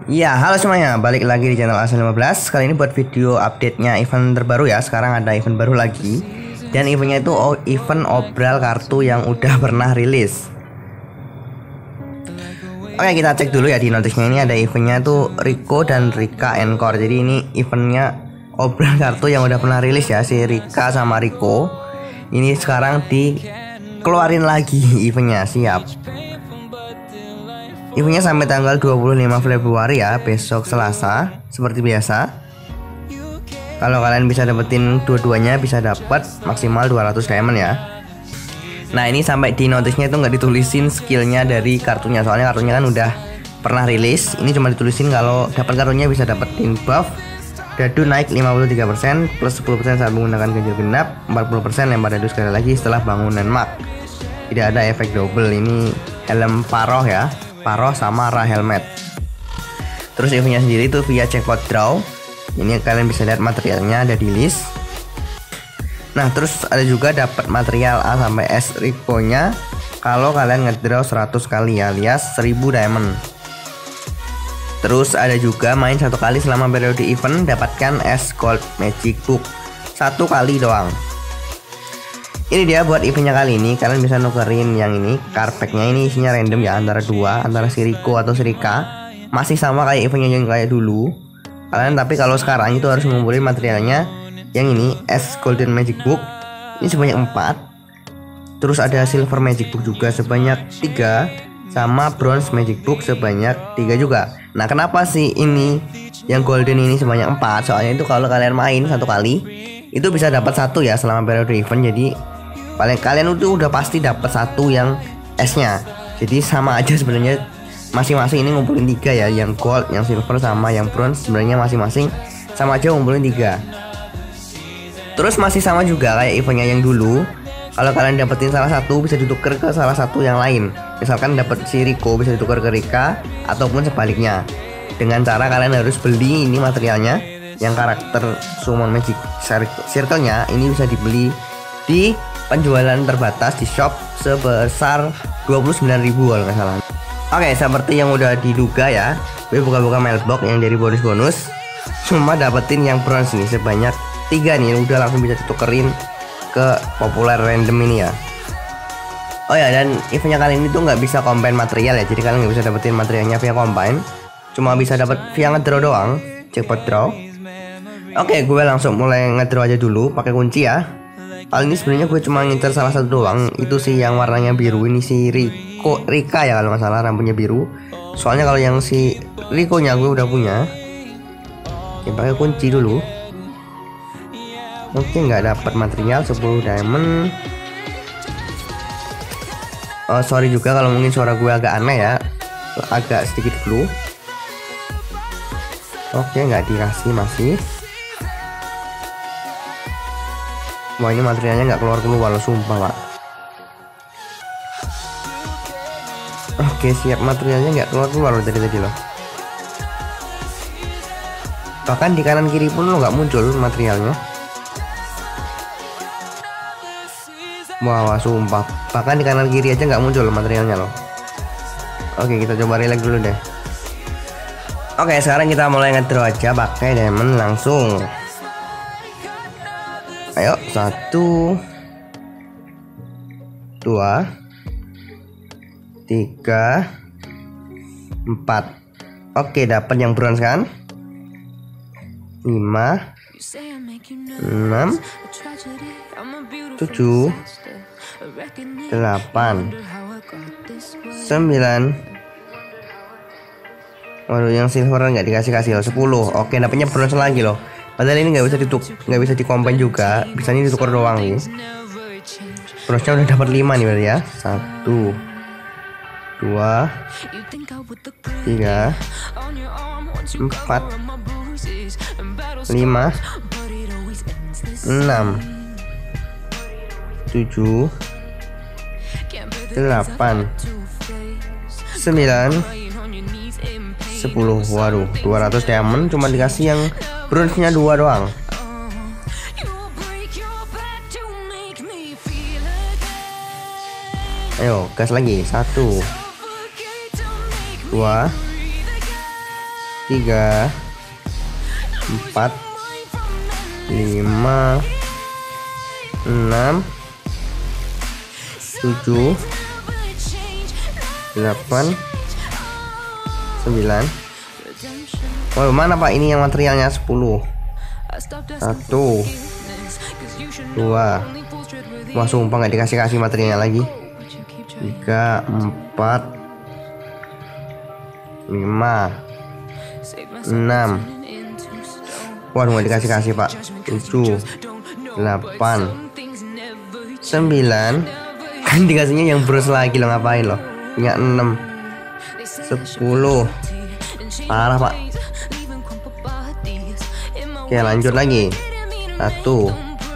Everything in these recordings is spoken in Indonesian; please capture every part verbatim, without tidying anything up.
Ya, halo semuanya, balik lagi di channel Asal lima belas. Kali ini buat video update-nya event terbaru ya. Sekarang ada event baru lagi. Dan eventnya itu event obral kartu yang udah pernah rilis. Oke, kita cek dulu ya di notisnya. Ini ada eventnya tuh Rico dan Rika Encore. Jadi ini eventnya obral kartu yang udah pernah rilis ya, si Rika sama Rico. Ini sekarang dikeluarin lagi eventnya, siap. Eventnya sampai tanggal dua puluh lima Februari ya, besok Selasa. Seperti biasa, kalau kalian bisa dapetin dua-duanya, bisa dapat maksimal dua ratus diamond ya. Nah, ini sampai di notisnya itu nggak ditulisin skillnya dari kartunya, soalnya kartunya kan udah pernah rilis. Ini cuma ditulisin kalau dapat kartunya bisa dapetin buff dadu naik lima puluh tiga persen plus sepuluh persen saat menggunakan ganjil genap, empat puluh persen lempar dadu sekali lagi setelah bangunan mak. Tidak ada efek double. Ini helm Paroh ya, Paroh sama Ra helmet. Terus eventnya sendiri itu via jackpot draw. Ini kalian bisa lihat materialnya ada di list. Nah, terus ada juga dapat material A sampai S Rico nya kalau kalian ngedraw seratus kali alias seribu diamond. Terus ada juga main satu kali selama periode event, dapatkan S Gold Magic Book satu kali doang. Ini dia buat eventnya kali ini. Kalian bisa nukerin yang ini, card packnya ini isinya random ya, antara dua, antara si Rico atau si Rika. Masih sama kayak eventnya yang kayak dulu kalian, tapi kalau sekarang itu harus ngumpulin materialnya yang ini, S Golden Magic Book ini sebanyak empat. Terus ada Silver Magic Book juga sebanyak tiga, sama Bronze Magic Book sebanyak tiga juga. Nah, kenapa sih ini yang Golden ini sebanyak empat? Soalnya itu kalau kalian main satu kali itu bisa dapat satu ya selama periode event. Jadi paling kalian itu udah pasti dapat satu yang S-nya. Jadi sama aja sebenarnya, masing-masing ini ngumpulin tiga ya, yang gold, yang silver sama yang bronze sebenarnya masing-masing sama aja ngumpulin tiga. Terus masih sama juga kayak eventnya yang dulu. Kalau kalian dapetin salah satu bisa ditukar ke salah satu yang lain. Misalkan dapat si Rico bisa ditukar ke Rika ataupun sebaliknya. Dengan cara kalian harus beli ini materialnya, yang karakter Summon Magic Circle-nya ini bisa dibeli di penjualan terbatas di shop sebesar dua puluh sembilan ribu kalau nggak salah. Oke, seperti yang udah diduga ya, gue buka-buka mailbox yang dari bonus-bonus cuma dapetin yang bronze nih sebanyak tiga nih, udah langsung bisa ditukerin ke populer random ini ya. Oh ya, dan eventnya kali ini tuh nggak bisa combine material ya, jadi kalian nggak bisa dapetin materialnya via combine, cuma bisa dapat via ngedraw doang, jackpot draw. Oke, gue langsung mulai ngedraw aja dulu pakai kunci ya. Kali ini sebenarnya gue cuma ngincer salah satu doang, itu sih yang warnanya biru ini, si Rico Rika ya kalau nggak salah, rambutnya biru. Soalnya kalau yang si Rico nya gue udah punya. Oke, pakai kunci dulu. Oke, nggak dapat material, sepuluh diamond. Oh, sorry juga kalau mungkin suara gue agak aneh ya, agak sedikit flu. Oke, nggak dikasih masih. Wah, ini materialnya nggak keluar-keluar loh, sumpah pak. Oke, siap, materialnya nggak keluar-keluar loh dari tadi loh. Bahkan di kanan kiri pun lo nggak muncul materialnya. Wah, wah, sumpah, bahkan di kanan kiri aja nggak muncul materialnya loh. Oke, kita coba relax dulu deh. Oke, sekarang kita mulai ngedraw aja pakai diamond langsung. Ayo, satu, dua, tiga, empat. Oke, dapat yang bronze kan? Lima, enam, tujuh, delapan, sembilan. Waduh, yang silver nggak dikasih kasih loh, sepuluh. Oke, dapatnya bronze lagi loh. Padahal ini nggak bisa dituk nggak bisa dikombin juga, bisa ini ditukar doang nih. Bronze-nya udah dapat lima nih berarti ya. Satu, dua, tiga, empat, lima, enam, tujuh, delapan, sembilan, sepuluh. Waduh, dua ratus diamond cuma dikasih yang bronze-nya dua doang. Ayo, gas lagi. Satu, dua, tiga, empat, lima, enam, tujuh, delapan, sembilan. Oh, mana Pak ini yang materialnya? Sepuluh. Satu, dua. Wah, sumpah nggak dikasih-kasih materialnya lagi. Tiga, empat, lima, enam. Waduh, nggak dikasih-kasih Pak. Tujuh, delapan, sembilan. Kan dikasihnya yang bros lagi loh, ngapain loh? Punya enam, sepuluh. Parah Pak. Oke, lanjut lagi. Satu,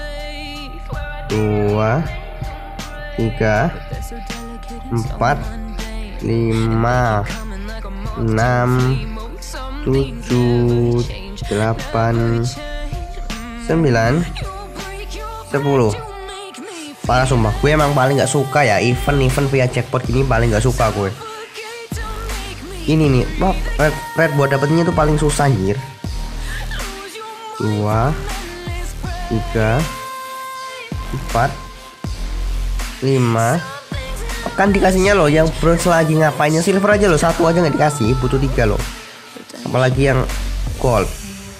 dua, tiga, empat, lima, enam, tujuh, delapan, sembilan, sepuluh. Parah sumpah, gue emang paling gak suka ya event-event via jackpot gini, paling gak suka gue. Ini nih, oh, red, red buat dapetnya tuh paling susah anjir. Dua, tiga, empat, lima. Kan dikasihnya loh yang bronze lagi, ngapainnya silver aja loh, satu aja nggak dikasih, butuh tiga loh, apalagi yang gold.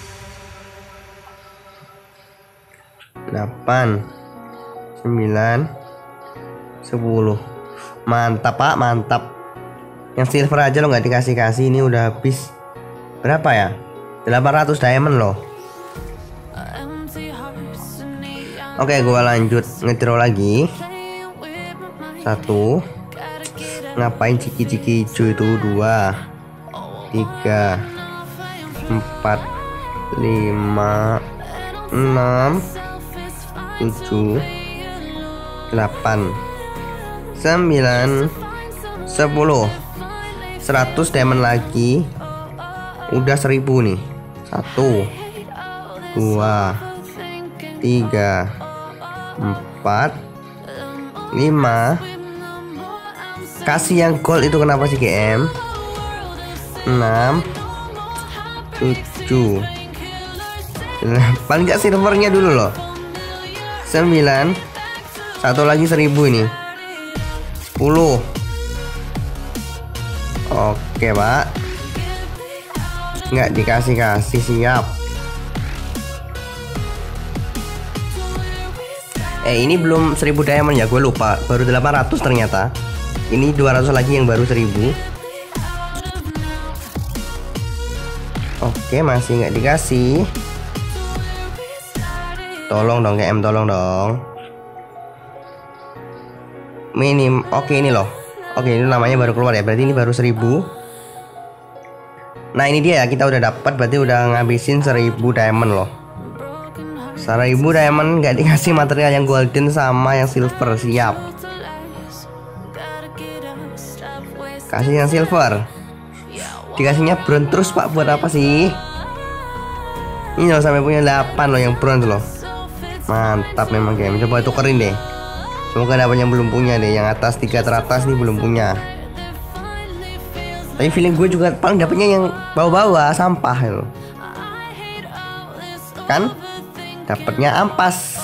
Delapan, sembilan, sepuluh. Mantap Pak, mantap. Yang silver aja lo nggak dikasih-kasih, ini udah habis berapa ya, delapan ratus diamond loh. Oke, gua lanjut ngedraw lagi. Satu. Ngapain ciki-ciki hijau itu? Dua, tiga, empat, lima, enam, tujuh, delapan, sembilan, sepuluh. Seratus diamond lagi. Udah seribu nih. Satu, dua, tiga, empat, lima. Kasih yang gold itu kenapa sih G M? Enam, tujuh, paling nggak silvernya dulu loh. Sembilan. Satu lagi seribu ini. Sepuluh. Oke Pak, nggak dikasih-kasih, siap. Eh ini belum seribu diamond ya, gue lupa. Baru delapan ratus ternyata. Ini dua ratus lagi yang baru seribu. Oke, masih nggak dikasih. Tolong dong G M, tolong dong. Minim. Oke ini loh. Oke, ini namanya baru keluar ya. Berarti ini baru seribu. Nah ini dia ya, kita udah dapat. Berarti udah ngabisin seribu diamond loh. Seribu diamond nggak dikasih material yang golden sama yang silver, siap. Kasih yang silver. Dikasihnya bronze terus Pak, buat apa sih? Ini loh, sampai punya delapan loh yang bronze loh. Mantap memang game. Coba tukerin deh. Semoga dapat yang belum punya deh. Yang atas, tiga teratas nih belum punya. Tapi feeling gue juga paling dapetnya yang bawah-bawah, sampah loh. Kan? Dapatnya ampas.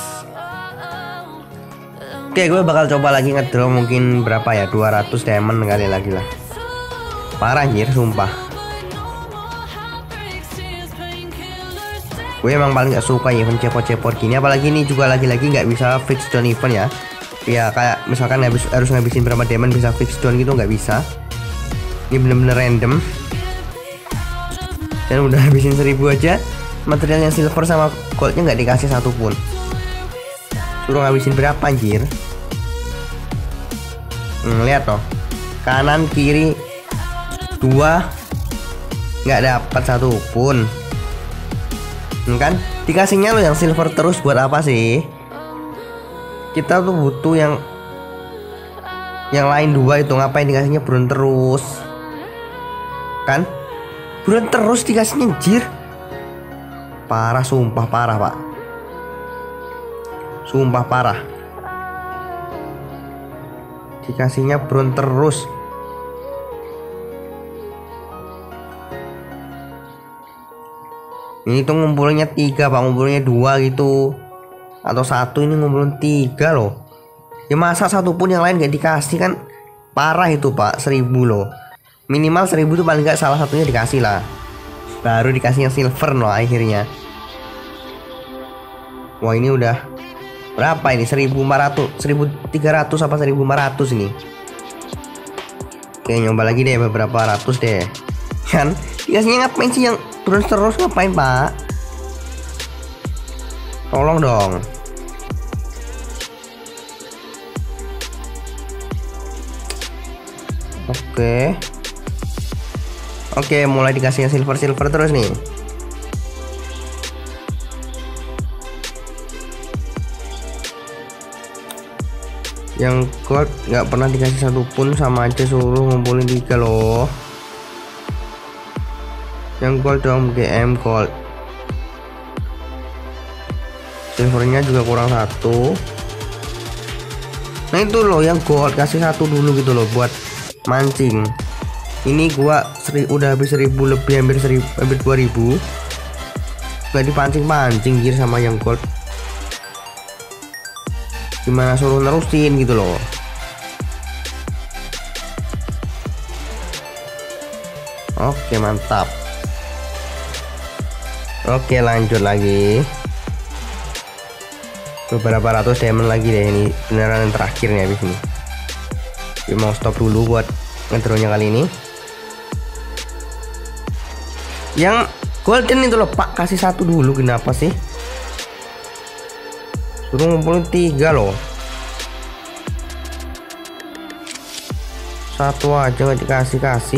Oke, gue bakal coba lagi ngedraw mungkin berapa ya, dua ratus diamond kali lagi lah. Parah anjir, sumpah. Gue emang paling gak suka event cepot-cepot gini. Apalagi ini juga lagi-lagi gak bisa fix down event ya. Ya kayak misalkan habis, harus ngabisin berapa diamond bisa fix down gitu, gak bisa. Ini bener-bener random. Dan udah habisin seribu aja. Material yang silver sama goldnya nggak dikasih satupun. Suruh ngabisin berapa anjir? Hmm, lihat toh, kanan kiri dua nggak dapat satupun. Hmm, kan dikasihnya lo yang silver terus buat apa sih? Kita tuh butuh yang yang lain dua itu, ngapain dikasihnya bronze terus? Kan bronze terus dikasihnya anjir. Parah, sumpah parah Pak. Sumpah parah. Dikasihnya bronze terus. Ini tuh ngumpulinnya tiga pak, ngumpulinnya dua gitu atau satu, ini ngumpulin tiga loh. Ya masa satu pun yang lain gak dikasih, kan parah itu pak. Seribu loh, minimal seribu tuh paling gak salah satunya dikasih lah, baru dikasih yang silver loh akhirnya. Wah ini udah berapa ini, seribu lima ratus, seribu tiga ratus apa seribu lima ratus ini. Oke nyoba lagi deh beberapa ratus deh. Kan dikasihnya ngapain sih yang terus terus, ngapain pak? Tolong dong. Oke Oke mulai dikasih yang silver silver terus nih. Yang gold nggak pernah dikasih satu pun, sama aja suruh ngumpulin tiga loh. Yang gold dong, G M gold. Silvernya juga kurang satu. Nah itu loh yang gold, kasih satu dulu gitu loh buat mancing. Ini gua seri, udah habis seribu lebih, hampir seribu, hampir dua ribu. Gak dipancing-pancing gear sama yang gold. Gimana suruh nerusin gitu loh. Oke mantap. Oke lanjut lagi. Beberapa ratus diamond lagi deh, ini beneran yang terakhir nih habis ini. Gue mau stop dulu buat ngedrownya kali ini. Yang golden itu loh pak, kasih satu dulu, kenapa sih? Suruh ngumpulin tiga loh. Satu aja nggak dikasih-kasih.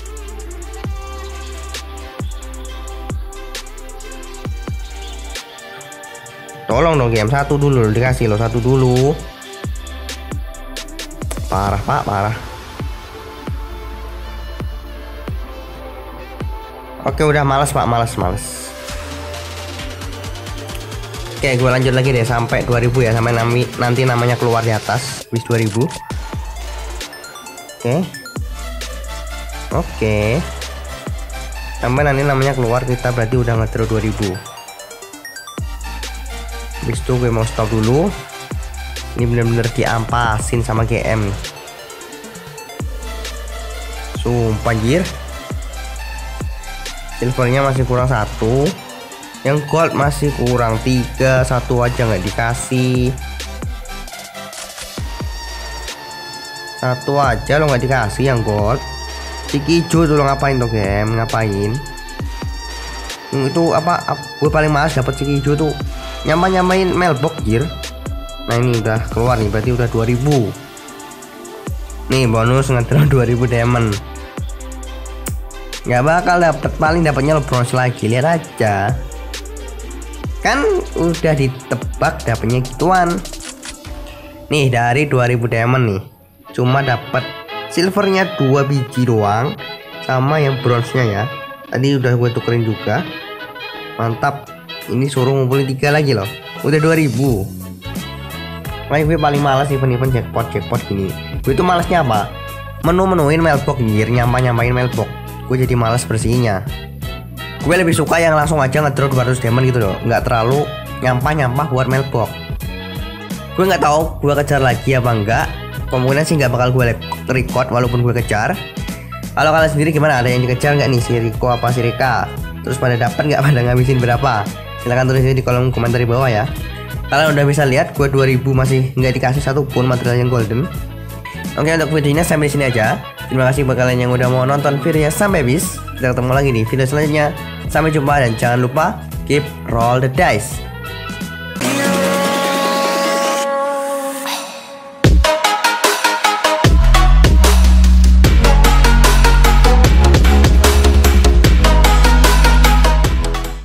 Tolong dong game, satu dulu dikasih loh, satu dulu. Parah pak, parah. Oke udah males pak, males males. Oke gue lanjut lagi deh sampai dua ribu ya, sampai nanti namanya keluar di atas bis dua ribu. Oke Oke sampai nanti namanya keluar, kita berarti udah ngedraw dua ribu. Habis itu gue mau stop dulu. Ini bener-bener diampasin sama G M. Sumpah anjir. Silvernya masih kurang satu. Yang gold masih kurang tiga, satu aja nggak dikasih. Satu aja lo nggak dikasih yang gold. Ciki hijau tuh lo ngapain tuh game, ngapain? Itu apa? Gue paling males dapat ciki hijau tuh. Nyampe-nyamain mailbox gear. Nah ini udah keluar nih, berarti udah dua ribu. Nih bonus ngedraw dua ribu diamond. Nggak bakal dapet, paling dapatnya bronze lagi, lihat aja. Kan udah ditebak dapatnya gituan. Nih dari dua ribu diamond nih, cuma dapat silvernya dua biji doang, sama yang bronze-nya ya. Tadi udah gue tukerin juga. Mantap. Ini suruh ngumpulin tiga lagi loh, udah dua ribu. Makanya gue paling malas event-event jackpot jackpot gini. Gue itu malasnya apa? Menu-menuin mailbox gear, nyampa-nyampain mailbox. Gue jadi malas bersihnya. Gue lebih suka yang langsung aja ngedraw dua ratus diamond gitu loh, nggak terlalu nyampah-nyampah buat mailbox. Gue nggak tahu gue kejar lagi apa enggak. Kemungkinan sih nggak bakal gue record walaupun gue kejar. Kalau kalian sendiri gimana? Ada yang dikejar nggak nih, si Rico apa si Rika? Terus pada dapat nggak, pada ngabisin berapa? Silahkan tulis di kolom komentar di bawah ya. Kalian udah bisa lihat gue dua ribu masih nggak dikasih satupun material yang golden. Oke untuk videonya sampai sini aja. Terima kasih buat kalian yang udah mau nonton videonya sampai habis. Kita ketemu lagi di video selanjutnya. Sampai jumpa dan jangan lupa keep roll the dice.